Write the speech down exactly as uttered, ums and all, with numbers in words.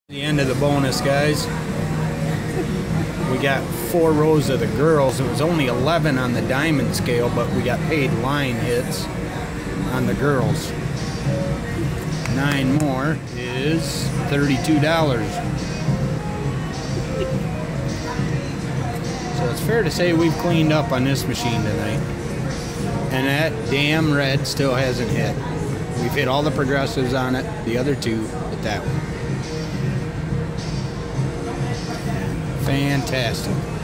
The end of the bonus, guys. We got four rows of the girls. It was only eleven on the diamond scale, but we got paid line hits on the girls. Nine more is thirty-two dollars. So it's fair to say we've cleaned up on this machine tonight. And that damn red still hasn't hit. We've hit all the progressives on it, the other two, but that one. Fantastic.